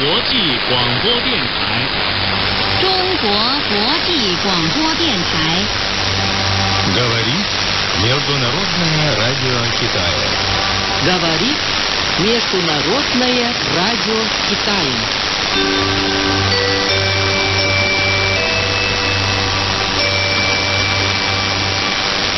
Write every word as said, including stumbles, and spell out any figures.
国际广播电台。 中国国际广播电台。 Говорит Международное радио Китая. Говорит Международное радио Китая.